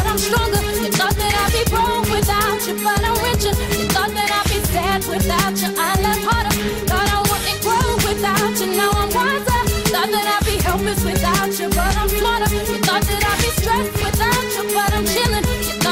I'm stronger. You thought that I'd be broke without you, but I'm richer. You thought that I'd be sad without you, I love harder. Thought I wouldn't grow without you, now I'm wiser. Thought that I'd be helpless without you, but I'm smarter. You thought that I'd be stressed without you, but I'm chilling. You